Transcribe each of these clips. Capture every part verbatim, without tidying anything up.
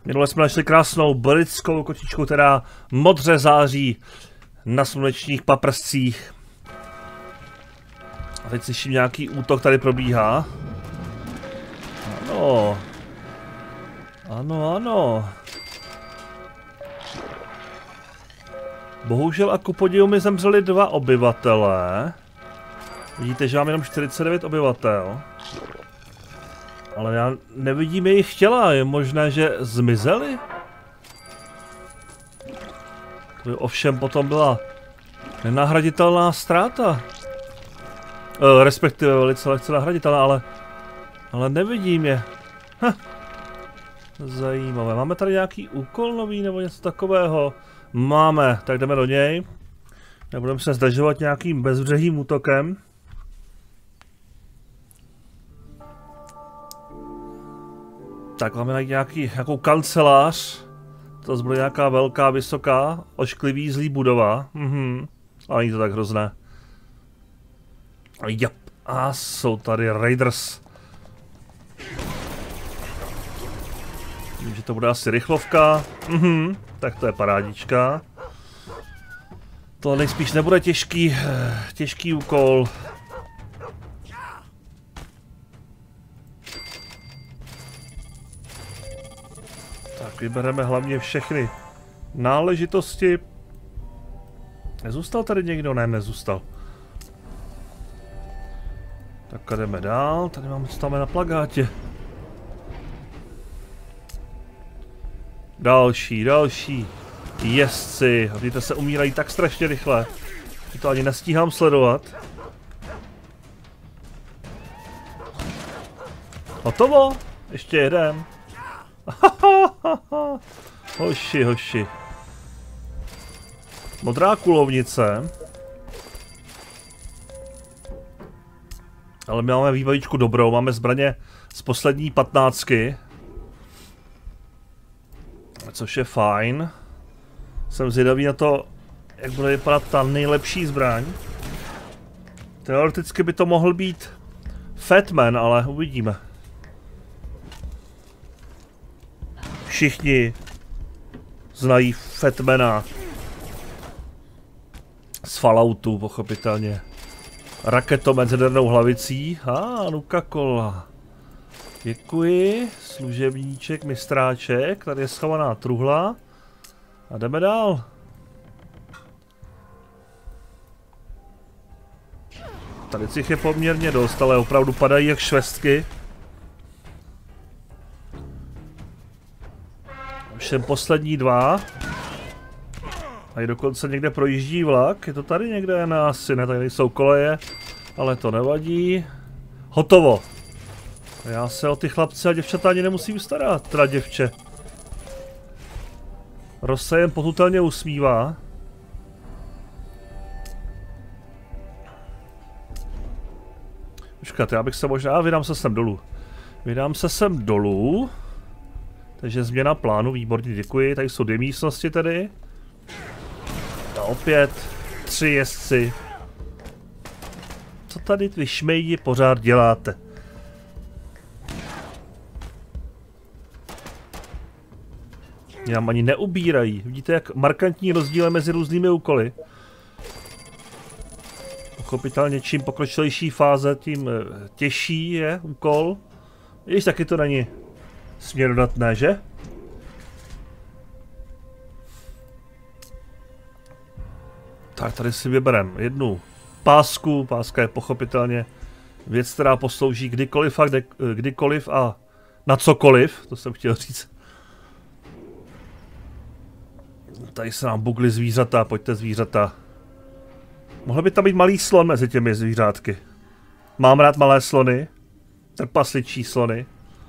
Minule jsme našli krásnou britskou kočičku, která modře září na slunečních paprscích. A teď slyším nějaký útok, tady probíhá. Ano. Ano, ano. Bohužel a ku podivu mi zemřeli dva obyvatelé. Vidíte, že mám jenom čtyřicet devět obyvatel. Ale já nevidím jejich těla, je možné, že zmizeli? To by ovšem potom byla nenahraditelná ztráta. E, respektive velice lehce nahraditelná, ale... Ale nevidím je. Hm. Zajímavé. Máme tady nějaký úkol nový nebo něco takového? Máme, tak jdeme do něj. Nebudeme se zdržovat nějakým bezbřehým útokem. Tak máme najít nějaký, nějakou kancelář. To bude nějaká velká, vysoká, ošklivý, zlý budova. Mhm. Ale není to tak hrozné. Jap. A jsou tady raiders. Vím, že to bude asi rychlovka. Mhm. Tak to je parádička. To nejspíš nebude těžký, těžký úkol. Tak vybereme hlavně všechny náležitosti. Nezůstal tady někdo? Ne, nezůstal. Tak jdeme dál. Tady máme, co tam je na plakátě. Další, další jezdci. Vidíte, se umírají tak strašně rychle, že to ani nestíhám sledovat. Hotovo? Ještě jeden. Hoši, hoši. Modrá kulovnice. Ale my máme výbavičku dobrou, máme zbraně z poslední patnáctky. Což je fajn. Jsem zvědavý na to, jak bude vypadat ta nejlepší zbraň. Teoreticky by to mohl být Fatman, ale uvidíme. Všichni znají Fatmana z Falloutu, pochopitelně. Raketomet s jadernou hlavicí. A ah, Nuka-Cola. Děkuji. Služebníček, mistráček. Tady je schovaná truhla. A jdeme dál. Tady těch je poměrně dost, ale opravdu padají jak švestky. Všem poslední dva. A i dokonce někde projíždí vlak. Je to tady někde? Ne, asi ne, tady nejsou koleje. Ale to nevadí. Hotovo. Já se o ty chlapce a děvčata ani nemusím starat, teda děvče. Roz se jen potutelně usmívá. Počkat, já bych se možná... Vydám se sem dolů. Vydám se sem dolů. Takže změna plánu, výborně, děkuji. Tady jsou dvě místnosti tedy. A opět tři jezdci. Co tady vy šmejdi pořád děláte? Nám ani neubírají. Vidíte, jak markantní rozdíl je mezi různými úkoly. Pochopitelně, čím pokročilejší fáze, tím těžší je úkol. Když taky to není směrodatné, že? Tak tady si vybereme jednu pásku. Páska je pochopitelně věc, která poslouží kdykoliv a kde, kdykoliv a na cokoliv. To jsem chtěl říct. Tady se nám bugly zvířata, pojďte zvířata. Mohl by tam být malý slon mezi těmi zvířátky. Mám rád malé slony. Trpasličí slony.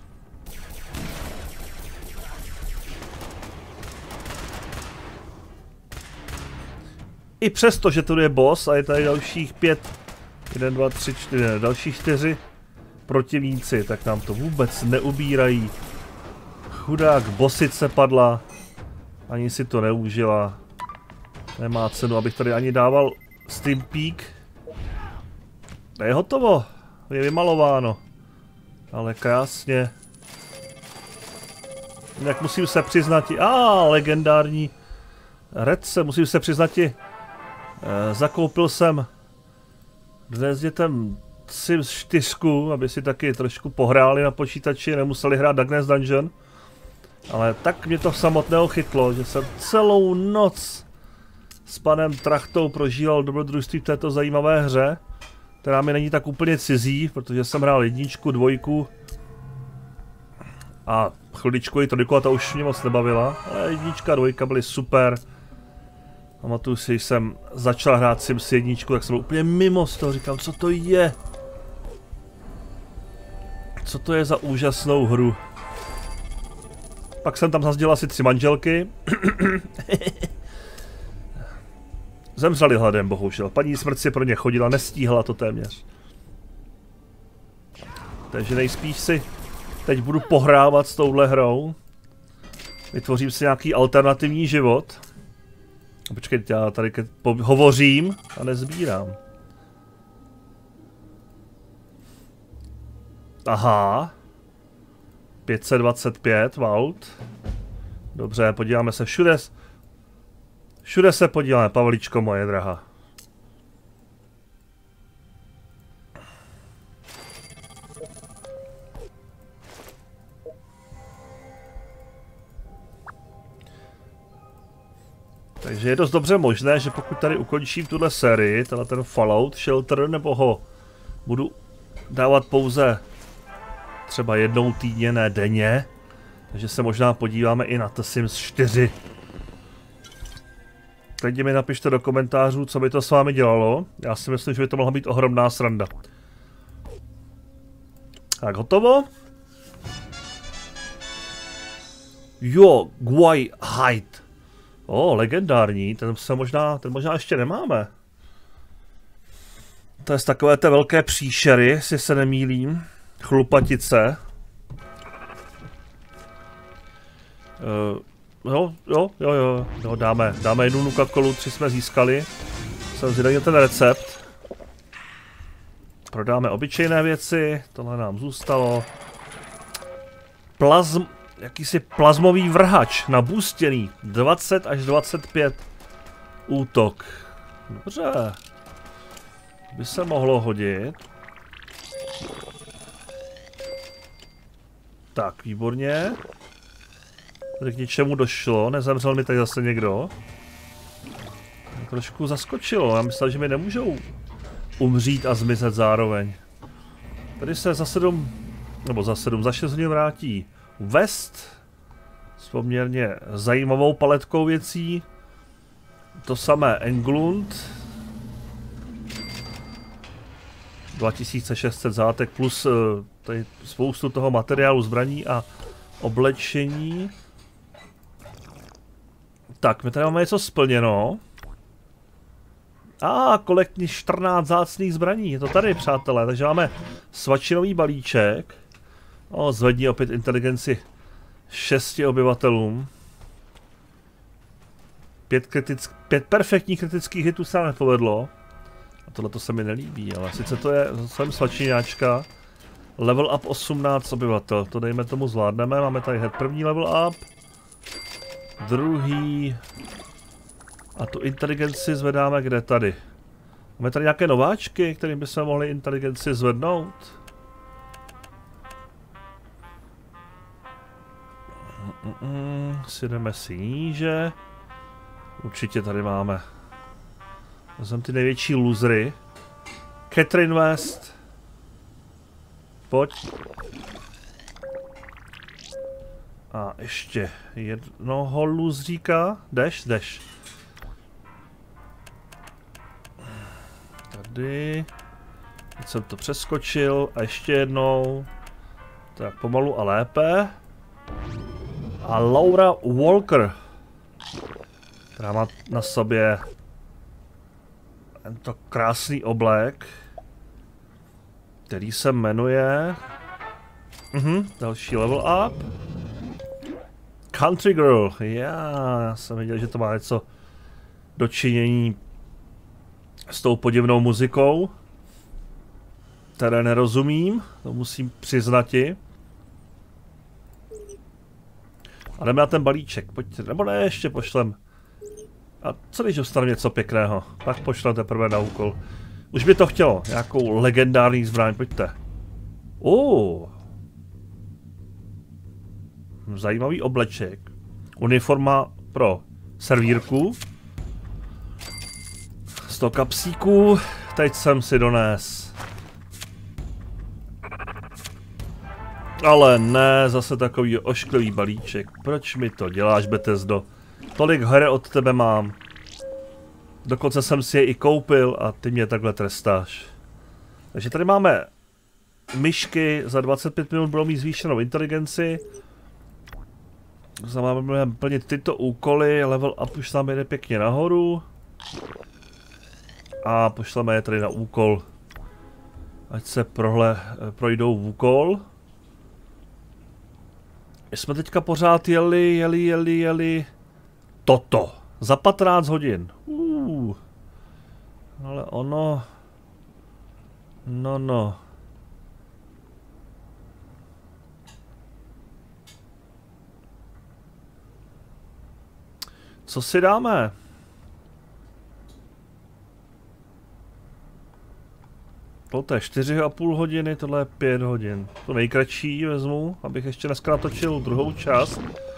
I přesto, že tu je boss a je tady dalších pět, jeden, dva, tři, čtyři, ne, další čtyři protivníci, tak nám to vůbec neubírají. Chudák bosice padla. Ani si to neužila. Nemá cenu, abych tady ani dával Steam Peak. Je hotovo. Je vymalováno. Ale krásně. Jak musím se přiznat, a ah, legendární redce, musím se přiznat, e, zakoupil jsem dnes dětem Sims čtyři, aby si taky trošku pohráli na počítači, nemuseli hrát Darkness Dungeon. Ale tak mě to samotného chytlo, že jsem celou noc s panem Trachtou prožíval dobrodružství v této zajímavé hře, která mi není tak úplně cizí, protože jsem hrál jedničku, dvojku a chviličku i trojku a ta už mě moc nebavila, ale jednička a dvojka byly super. Pamatuju si, když jsem začal hrát Sims jedničku, tak jsem byl úplně mimo z toho, říkám, co to je? Co to je za úžasnou hru? Pak jsem tam zazděl asi tři manželky. Zemřeli hladem, bohužel. Paní smrt si pro ně chodila, nestíhala to téměř. Takže nejspíš si teď budu pohrávat s touhle hrou. Vytvořím si nějaký alternativní život. Počkejte, já tady hovořím a nezbírám. Aha. pět set dvacet pět vault. Dobře, podíváme se všude. Všude se podíváme, Pavličko moje drahá. Takže je dost dobře možné, že pokud tady ukončím tuhle sérii, tenhle ten Fallout Shelter, nebo ho budu dávat pouze třeba jednou týdně, ne denně, takže se možná podíváme i na The Sims čtyři. Teď mi napište do komentářů, co by to s vámi dělalo. Já si myslím, že by to mohla být ohromná sranda. Tak, hotovo? Jo, Guai Height. O, legendární, ten se možná, ten možná ještě nemáme. To je z takové té velké příšery, jestli se nemýlím. Chlupatice. Uh, jo, jo, jo, jo, jo, dáme, dáme jednu Nuka-Colu, tři jsme získali. Jsem zvědavý ten recept. Prodáme obyčejné věci, tohle nám zůstalo. Plazm, jakýsi plazmový vrhač, nabůstěný, dvacet až dvacet pět útok. Dobře. By se mohlo hodit. Tak, výborně. Tady k něčemu došlo, nezemřel mi tady zase někdo. Trošku zaskočilo, já myslel, že mi nemůžou umřít a zmizet zároveň. Tady se za sedm, nebo za sedm, za šest hodin vrátí West s poměrně zajímavou paletkou věcí. To samé Englund. dva tisíce šest set zátek plus tady spoustu toho materiálu, zbraní a oblečení. Tak, my tady máme něco splněno. A ah, kolektní čtrnáct zácných zbraní, je to tady, přátelé, takže máme svačinový balíček. O, zvedni opět inteligenci šesti obyvatelům. Pět, kritick, pět perfektních kritických hitů se nám nepovedlo. A tohle to se mi nelíbí, ale sice to je jsem svačiňáčka. Level up osmnáct obyvatel, to dejme tomu zvládneme, máme tady hned první level up. Druhý. A tu inteligenci zvedáme kde tady? Máme tady nějaké nováčky, kterým bychom mohli inteligenci zvednout? Mm -mm, si jdeme si níže. Určitě tady máme. To jsou ty největší losery. Catherine West. Pojď. A ještě jednoho loseříka. Jdeš, jdeš. Tady. Teď jsem to přeskočil a ještě jednou. Tak pomalu a lépe. A Laura Walker, která má na sobě tento krásný oblek, který se jmenuje mhm, další level up. Country Girl, já jsem viděl, že to má něco dočinění s tou podivnou muzikou, které nerozumím, to musím přiznati. A jdeme na ten balíček, pojďte, nebo ne, ještě pošlem. A co když dostanu něco pěkného? Tak pošlem teprve na úkol. Už by to chtělo, nějakou legendární zbraň, pojďte. Uh. Zajímavý obleček. Uniforma pro servírku. sto kapsíků, teď jsem si dones. Ale ne, zase takový ošklivý balíček. Proč mi to děláš, Bethesdo? Tolik her od tebe mám. Dokonce jsem si je i koupil a ty mě takhle trestáš. Takže tady máme myšky, za dvacet pět minut budou mít zvýšenou inteligenci. Máme plnit tyto úkoly, level up už tam jde pěkně nahoru. A pošleme je tady na úkol. Ať se prohle, projdou v úkol. My jsme teďka pořád jeli, jeli, jeli, jeli. Toto. Za patnáct hodin. Uh. Ale ono... No, no. Co si dáme? To je čtyři a půl hodiny, tohle je pět hodin. To nejkratší vezmu, abych ještě dneska natočil druhou část.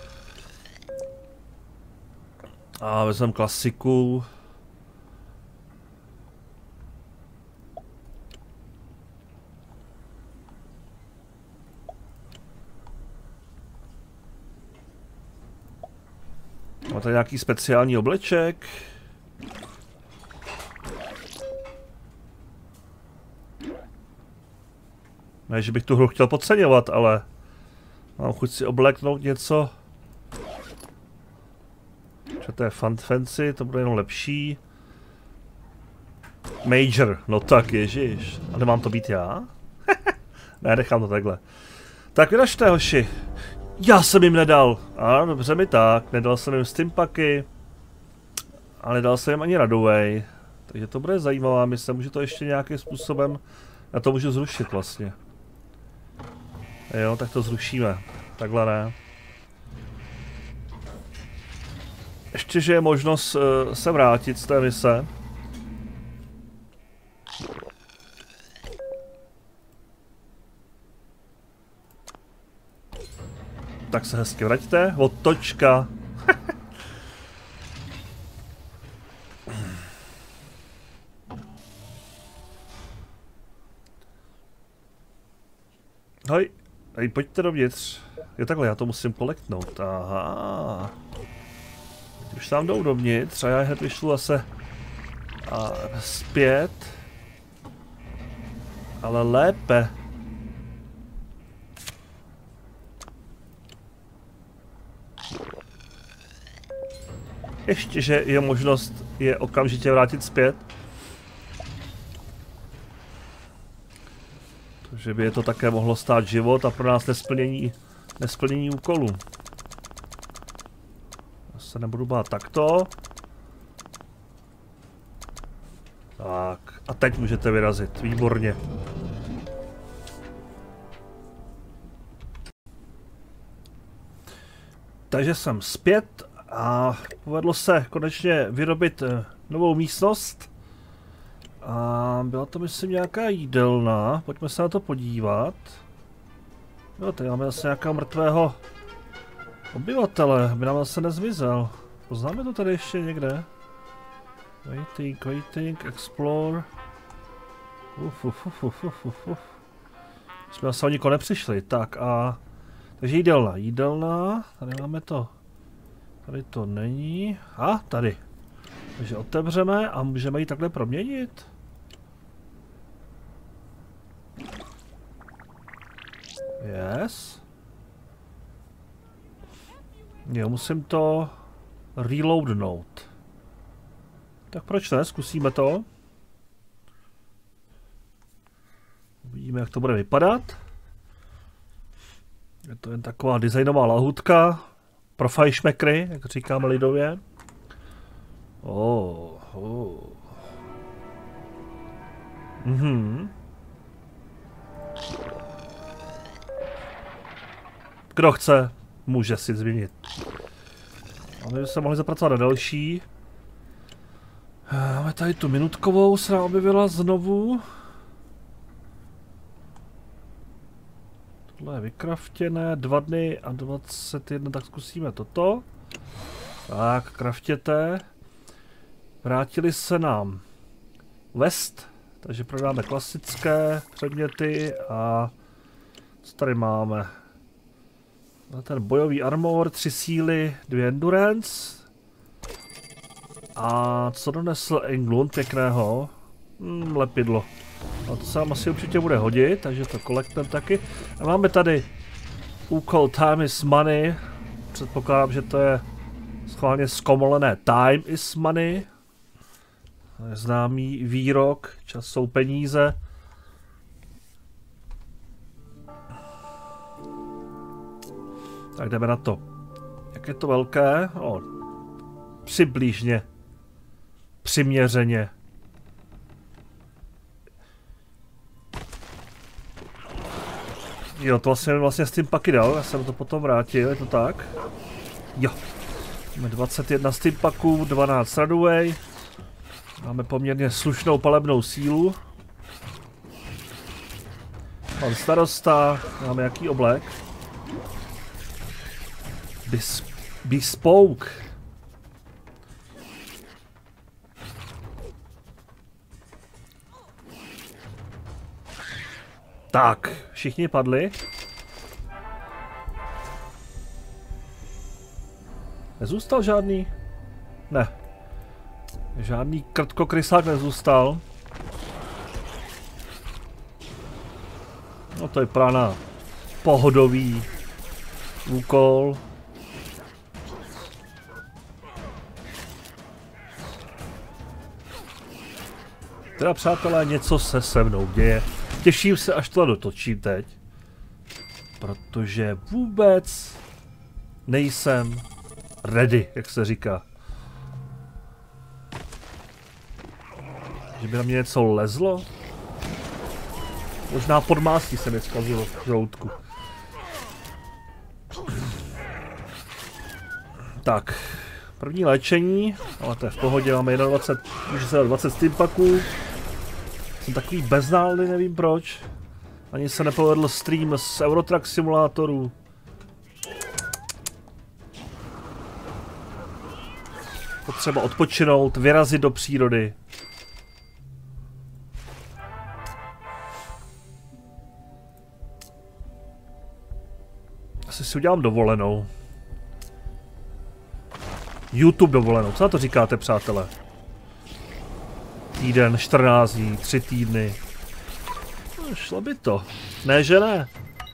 A vezmem klasiku. Má tady nějaký speciální obleček. Ne, že bych tu hru chtěl podceňovat, ale mám chuť si obléknout něco. Že to je Fun Fancy, to bude jenom lepší. Major, no tak ježiš. A nemám to být já? Ne, nechám to takhle. Tak vyražte, hoši. Já jsem jim nedal. A dobře mi tak, nedal jsem jim Stimpaky. A nedal jsem jim ani Radaway. Takže to bude zajímavá mise, můžu to ještě nějakým způsobem, já to můžu zrušit vlastně. Jo, tak to zrušíme. Takhle ne. Ještě, že je možnost uh, se vrátit z té mise. Tak se hezky vraťte. Otočka. Hoj. Hej, pojďte dovnitř. Je takhle, já to musím kolektnout. Aha. Teď už tam jdou dovnitř a já hned vyšlu zase a zpět. Ale lépe. Ještě, že je možnost je okamžitě vrátit zpět. Že by je to také mohlo stát život a pro nás nesplnění, nesplnění úkolů. Já se nebudu bát takto. Tak, a teď můžete vyrazit, výborně. Takže jsem zpět a povedlo se konečně vyrobit novou místnost. A byla to, myslím, nějaká jídelna. Pojďme se na to podívat. Jo, tady máme zase nějakého mrtvého obyvatele, aby nám zase nezmizel. Poznáme to tady ještě někde? Waiting, waiting, explore. Uf, uf, uf, uf, uf, uf, uf. Jsme zase o nikoho nepřišli. Tak a... Takže jídelna, jídelna. Tady máme to. Tady to není. A, tady. Takže otevřeme a můžeme ji takhle proměnit. Yes. Jo, musím to reloadnout. Tak proč ne? Zkusíme to. Uvidíme, jak to bude vypadat. Je to jen taková designová lahutka pro fajšmekry, jak říkáme lidově. Oh, oh. Mhm. Kdo chce? Může si změnit. A my se mohli zapracovat na další. Máme tady tu minutkovou, se nám objevila znovu. Tohle je vykraftěné, dva dny a dvacet jedna, tak zkusíme toto. Tak, kraftěte. Vrátili se nám West, takže prodáme klasické předměty a co tady máme? Ten bojový armor, tři síly, dvě endurance. A co donesl Englund pěkného? Hmm, lepidlo. A to se nám asi určitě bude hodit, takže to kolektujeme taky. A máme tady úkol Time is Money. Předpokládám, že to je schválně zkomolené Time is Money. To je známý výrok, čas jsou peníze. Tak jdeme na to. Jak je to velké? O, přibližně. Přiměřeně. Jo, to vlastně, vlastně s tím paky dal, já jsem to potom vrátil, je to tak? Jo. Máme dvacet jedna steampaků, dvanáct Radway. Máme poměrně slušnou palebnou sílu. Pan starosta, máme jaký oblek? Bes bespoke. Tak, všichni padli. Nezůstal žádný? Ne. Žádný krtkokrysák nezůstal. No to je prána pohodový úkol. Teda přátelé, něco se se mnou děje. Těším se, až tohle dotočím teď. Protože vůbec nejsem ready, jak se říká. Že by na mě něco lezlo? Možná podmástí se mi zkazilo v žaludku. Tak, první léčení, ale to je v pohodě, máme dvacet jedna, může se dvacet steampaků. Jsem takový beználný, nevím proč. Ani se nepovedl stream z Eurotrack simulátoru. Potřeba odpočinout, vyrazit do přírody. Asi si udělám dovolenou. YouTube dovolenou, co na to říkáte, přátelé? Týden, čtrnáct dní, tři týdny. No, šlo by to. Ne, že ne.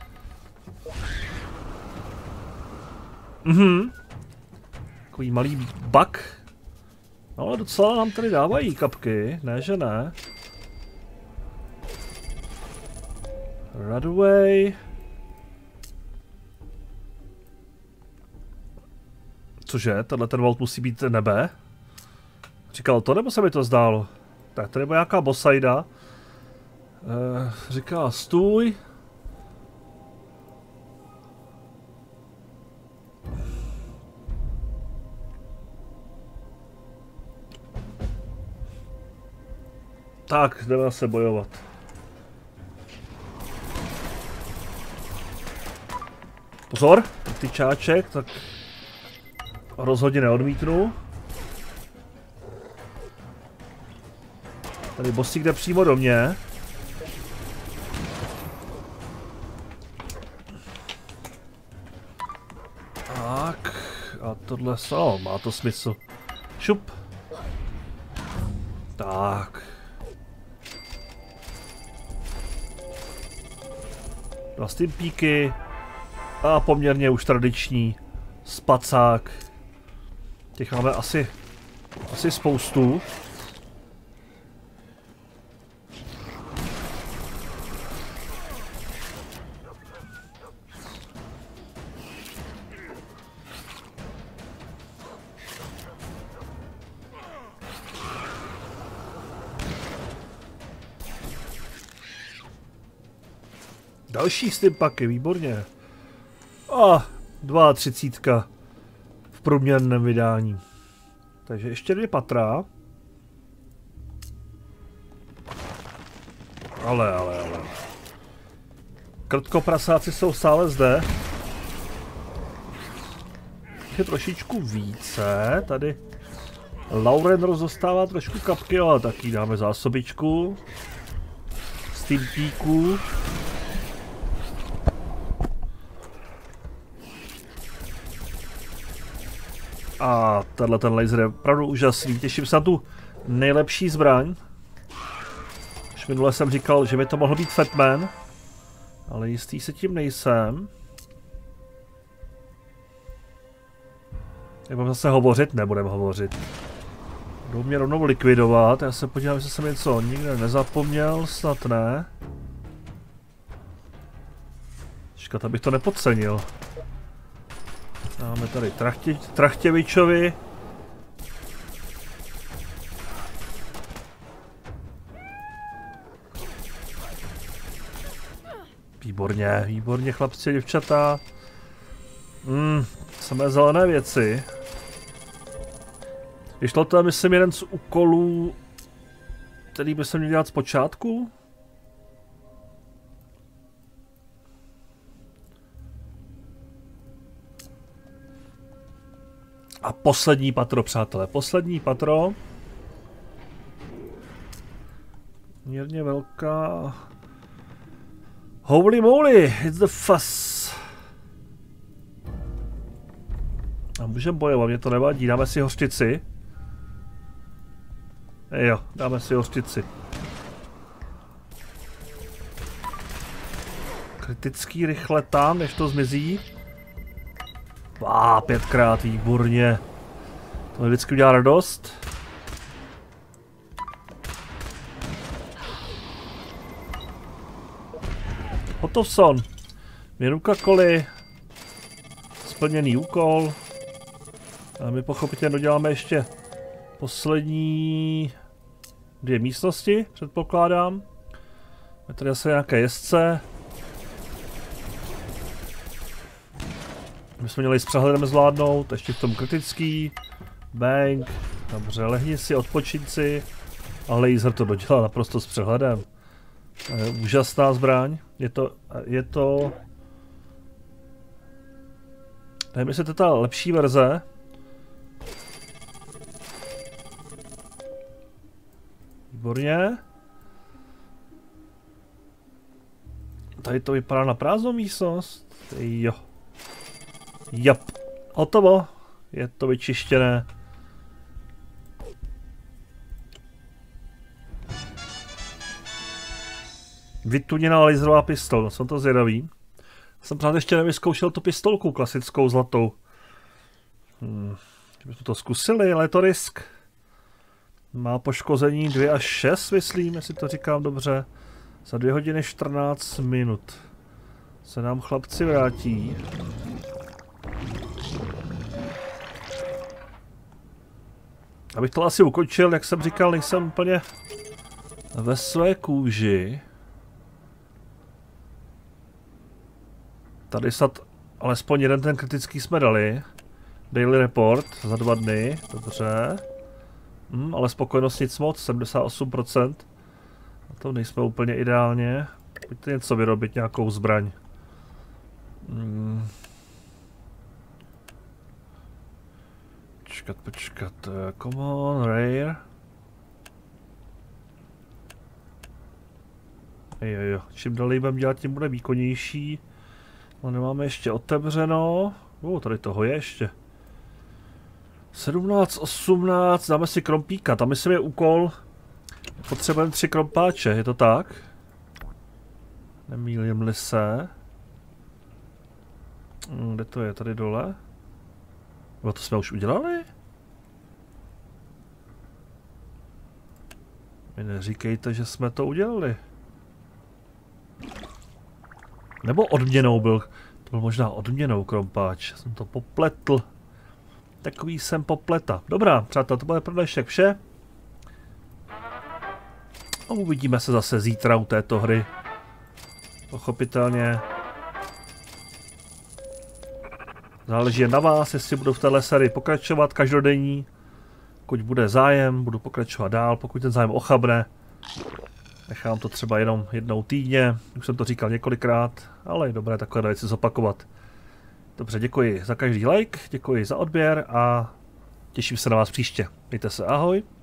Mhm. Takový malý bug. No, ale docela nám tady dávají kapky. Ne, že ne. Radway. Cože? Tenhle ten vault musí být nebe? Říkal to, nebo se mi to zdálo? Tak tady byla nějaká bossajda. Eh, říká stůj. Tak, jdeme se bojovat. Pozor, ty čáček, tak rozhodně neodmítnu. Tady bossík jde přímo do mě. Tak, a tohle, no, má to smysl. Šup. Tak. Dva steampíky. A poměrně už tradiční spacák. Těch máme asi, asi spoustu. Další steampaky, výborně. A třicet dva v průměrném vydání. Takže ještě dvě patra. Ale, ale, ale. Krtkoprasáci jsou stále zde. Je trošičku více. Tady Lauren rozdostává trošku kapky, ale taky dáme zásobičku. Steamtíků. A tenhle ten laser je opravdu úžasný. Těším se na tu nejlepší zbraň. Už minule jsem říkal, že by to mohl být Fatman. Ale jistý se tím nejsem. Nebudeme zase hovořit? Nebudeme hovořit. Budou mě rovnou likvidovat. Já se podívám, jestli jsem něco nikde nezapomněl. Snad ne. Čekat, abych to nepodcenil. Máme tady trachtě, Trachtěvičovi. Výborně, výborně chlapci a děvčata. Hmm, samé zelené věci. Vyšlo to, myslím, jeden z úkolů, který by se měl dělat zpočátku. A poslední patro, přátelé, poslední patro. Mírně velká. Holy moly, it's the fuss. A můžeme bojovat, mě to nevadí, dáme si hořčici. Jo, dáme si hořčici. Kritický rychle tam, než to zmizí. Á, pětkrát, výborně. To mi vždycky udělá radost. Hotovson. Minuka koli. Splněný úkol. A my pochopitelně doděláme ještě poslední dvě místnosti, předpokládám. Je tady zase nějaké jezdce. My jsme měli s přehledem zvládnout, ještě v tom kritický. Bang. Dobře, lehni si, odpočin si. A laser to dodělal naprosto s přehledem. Je úžasná zbraň. Je to, je to... nevím, jestli to je ta lepší verze. Výborně. Tady to vypadá na prázdnou místnost. Jo. Jap. Hotovo. Je to vyčištěné. Vytuněná laserová pistol, jsem to zvědavý. Jsem právě ještě nevyzkoušel tu pistolku klasickou zlatou. Hmm. Kdybychom to zkusili, ale je to risk. Má poškození dvě až šest, myslím, jestli to říkám dobře. Za dvě hodiny čtrnáct minut se nám chlapci vrátí. Abych to asi ukončil, jak jsem říkal, nejsem úplně ve své kůži. Tady snad alespoň jeden ten kritický jsme dali. Daily report za dva dny, dobře. Hmm, ale spokojenost nic moc, sedmdesát osm procent. A to nejsme úplně ideálně. Pojďte něco vyrobit, nějakou zbraň. Hmm. Počkat, počkat. Come on, rare. Jo, jo. Čím dál budeme dělat, tím bude výkonnější. No, nemáme ještě otevřeno. Uh, tady toho je ještě. sedmnáct, osmnáct, dáme si krompíka. Tam myslím je úkol. Potřebujeme tři krompáče, je to tak? Nemýlím-li se. Hmm, kde to je? Tady dole? No, to jsme už udělali? Mi neříkejte, že jsme to udělali. Nebo odměnou byl. To byl možná odměnou krompáč. Jsem to popletl. Takový jsem popleta. Dobrá, přátelé, to bude pro dnešek vše. A uvidíme se zase zítra u této hry. Pochopitelně. Záleží na vás, jestli budu v téhle sérii pokračovat každodenní. Pokud bude zájem, budu pokračovat dál, pokud ten zájem ochabne. Nechám to třeba jenom jednou týdně, už jsem to říkal několikrát, ale je dobré takové věci zopakovat. Dobře, děkuji za každý like, děkuji za odběr a těším se na vás příště. Mějte se, ahoj.